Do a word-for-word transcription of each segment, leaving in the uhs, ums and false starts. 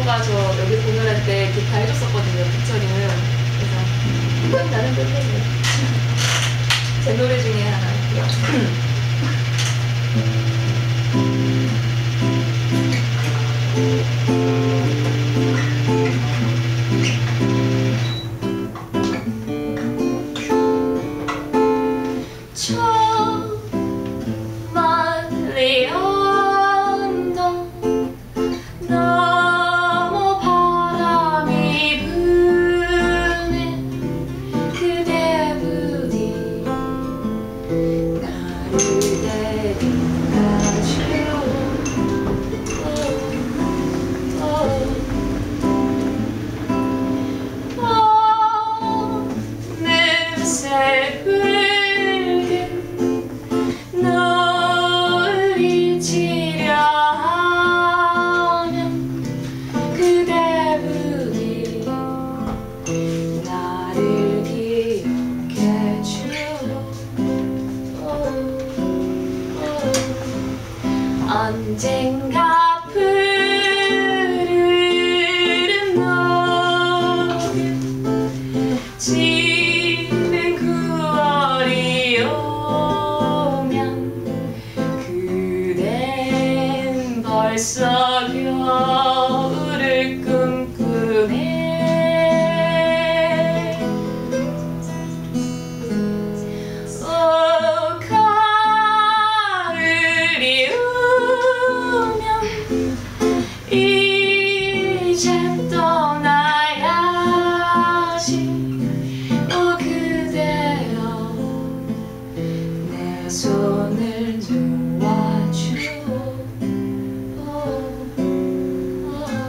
친구가 저 여기 공연할 때 기타 해줬었거든요, 부처님은. 그래서 생각나는 노래예요. 제 노래 중에 하나고요. 저 멀리 언덕 너무 바람이 부네 그대 부디 나를 데려가줘 어느새 언젠가 푸르른 녹음 지는 구월이 오면 그댄 벌써 겨울을 꿈꾸네 오 가을이 이제 떠나야지 오 그대여 내 손을 놓아줘 오, 오.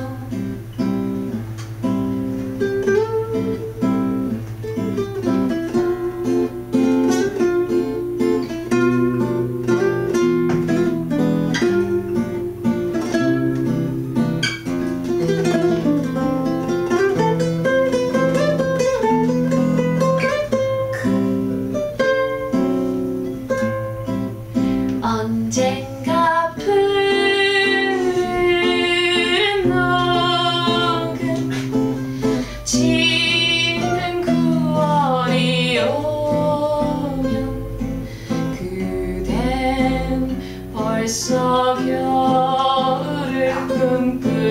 언젠가 푸른 녹음 지는 구월이 오면 그댄 벌써 겨울을 꿈꾸네